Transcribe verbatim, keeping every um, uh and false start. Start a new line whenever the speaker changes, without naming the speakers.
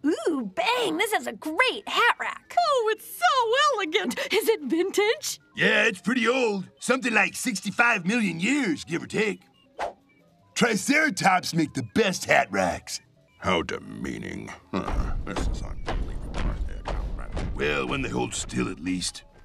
Ooh, bang, this is a great hat rack.
Oh, it's so elegant. Is it vintage?
Yeah, it's pretty old. Something like sixty-five million years, give or take. Triceratops make the best hat racks.
How demeaning. Huh. This is unbelievable.
Well, when they hold still, at least.